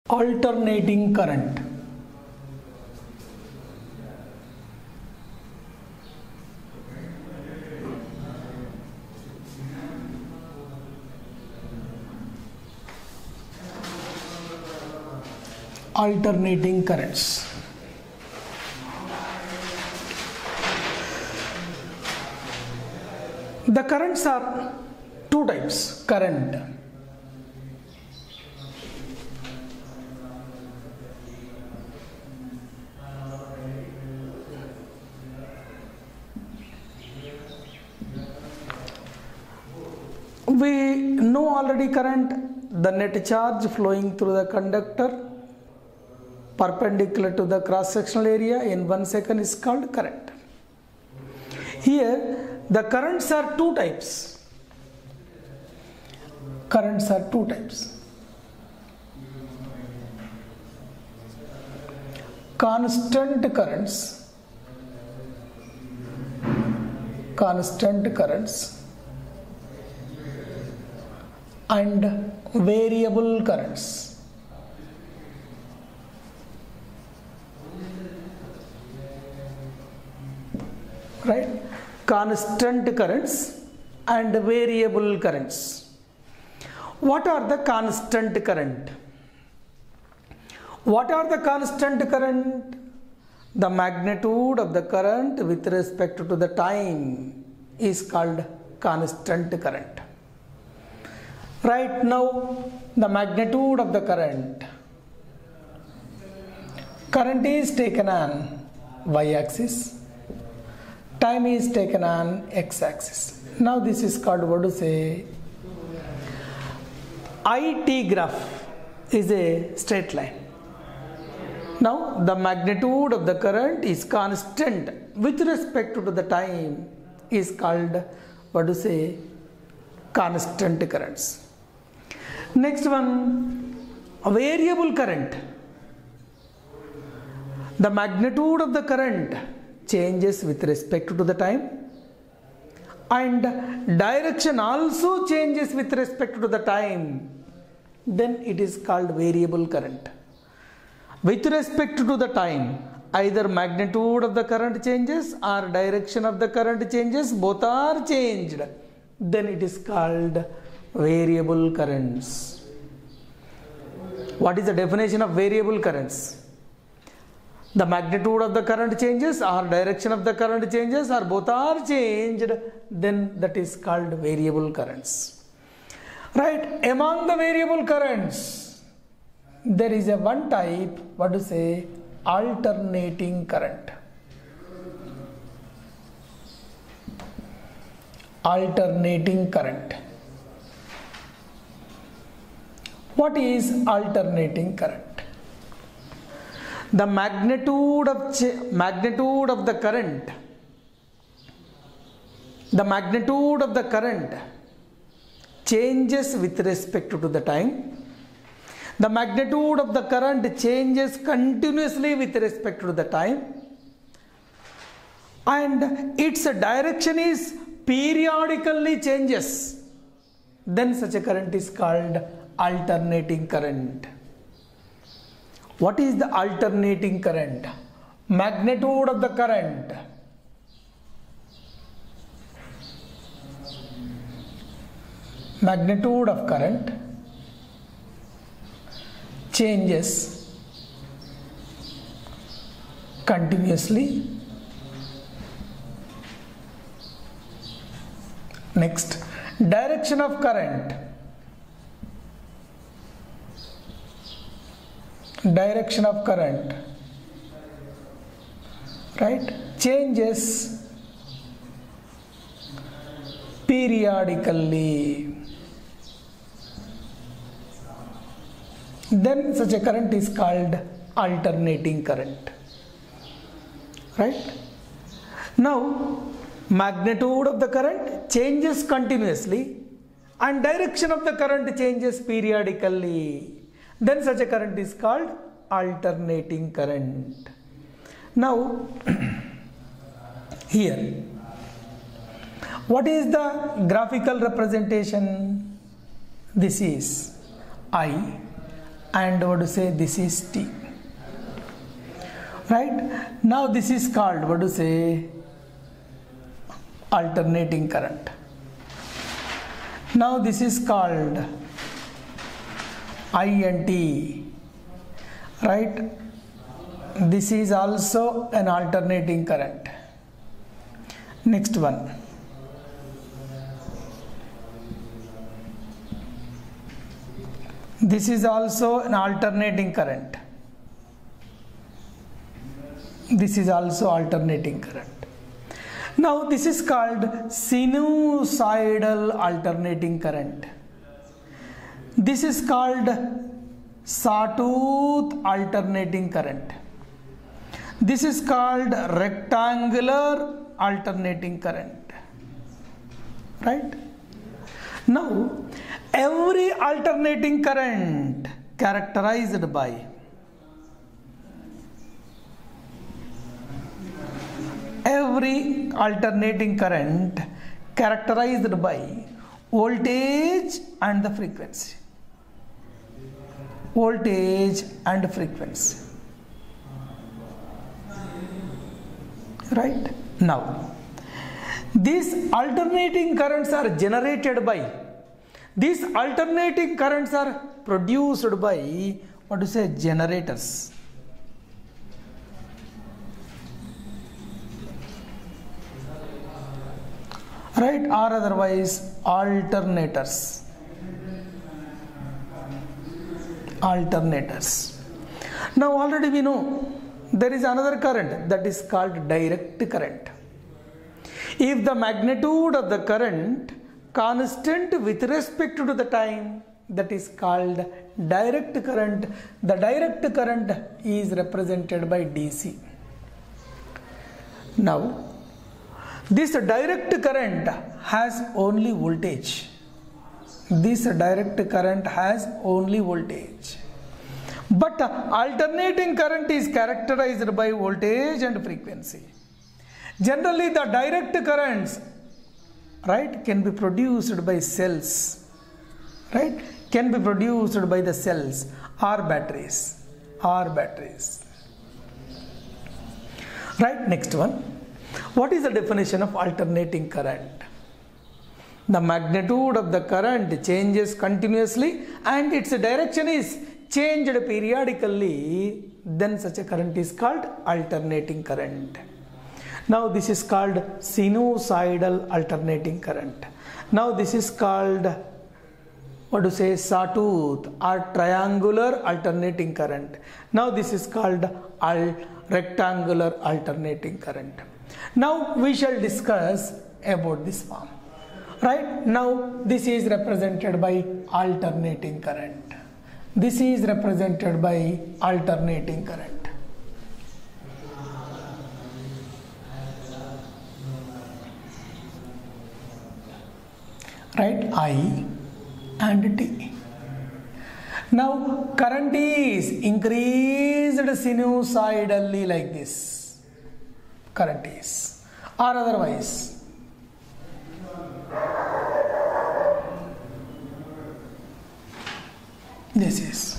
Alternating current. Alternating currents. The currents are two types. Current. We know already current, the net charge flowing through the conductor perpendicular to the cross sectional area in 1 second is called current. Here the currents are two types. Currents are two types. Constant currents and variable currents. Right? Constant currents and variable currents. What are the constant current? What are the constant current? The magnitude of the current with respect to the time is called constant current. Right now, the magnitude of the current is taken on y-axis, time is taken on x-axis. Now this is called, what to say, IT graph is a straight line. Now the magnitude of the current is constant with respect to the time is called, what to say, constant currents. Next one, variable current. The magnitude of the current changes with respect to the time and direction also changes with respect to the time. Then it is called variable current. With respect to the time, either magnitude of the current changes or direction of the current changes, both are changed. Then it is called variable currents. What is the definition of variable currents? The magnitude of the current changes or direction of the current changes or both are changed, then that is called variable currents. Right? Among the variable currents, there is a one type, what to say, alternating current. Alternating current. What is alternating current? The magnitude of the current, changes with respect to the time. The magnitude of the current changes continuously with respect to the time, and its direction is periodically changes. Then such a current is called alternating current. What is the alternating current? Magnitude of the current changes continuously. Next, direction of current. Right, changes periodically. Then such a current is called alternating current. Right? Now, magnitude of the current changes continuously and direction of the current changes periodically. Then such a current is called alternating current. Now, here, what is the graphical representation? This is I and what to say, this is T. Right? Now this is called what to say, alternating current. Now this is called I and T. Right? This is also an alternating current. Next one. This is also an alternating current. This is also alternating current. Now this is called sinusoidal alternating current. This is called sawtooth alternating current. This is called rectangular alternating current. Right? Now every alternating current characterized by voltage and the frequency. Voltage and frequency. Right? Now, these alternating currents are generated by, these alternating currents are produced by, what to say, generators. Right? Or otherwise alternators. Alternators. Now already we know there is another current that is called direct current. If the magnitude of the current constant with respect to the time, that is called direct current. The direct current is represented by DC. Now this direct current has only voltage. This direct current has only voltage. But alternating current is characterized by voltage and frequency. Generally the direct currents, right, can be produced by cells. Right? Can be produced by the cells or batteries. Right? Next one. What is the definition of alternating current? The magnitude of the current changes continuously and its direction is changed periodically, then such a current is called alternating current. Now this is called sinusoidal alternating current. Now this is called, what to say, sawtooth or triangular alternating current. Now this is called rectangular alternating current. Now we shall discuss about this form. Right? Now this is represented by alternating current. This is represented by alternating current. Right? I and T. Now current is increased sinusoidally like this. Current is. Or otherwise, this is.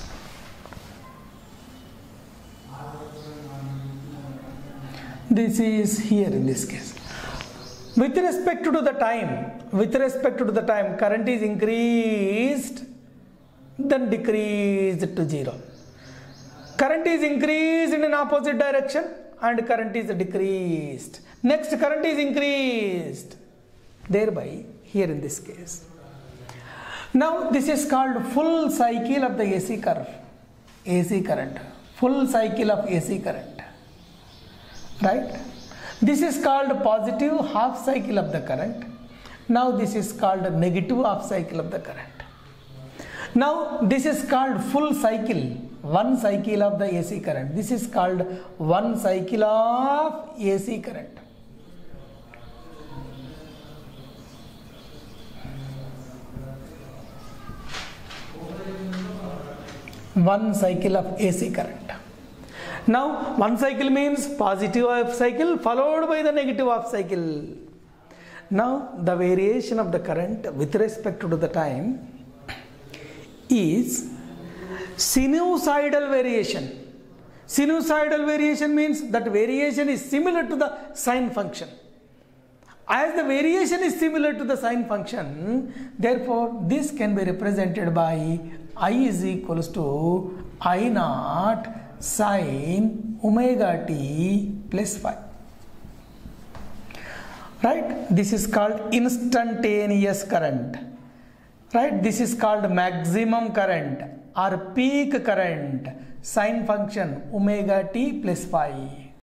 This is here in this case. With respect to the time, current is increased, then decreased to 0. Current is increased in an opposite direction and current is decreased. Next, current is increased. Thereby, here in this case. Now, this is called full cycle of the AC curve. AC current. Full cycle of AC current. Right? This is called positive half cycle of the current. Now, this is called negative half cycle of the current. Now, this is called full cycle. One cycle of the AC current. This is called one cycle of AC current. One cycle of AC current. Now, one cycle means positive half cycle followed by the negative half cycle. Now, the variation of the current with respect to the time is sinusoidal variation. Sinusoidal variation means that variation is similar to the sine function. As the variation is similar to the sine function, therefore this can be represented by I is equals to I naught sine omega t plus phi. Right? This is called instantaneous current. Right? This is called maximum current or peak current, sine function omega t plus phi.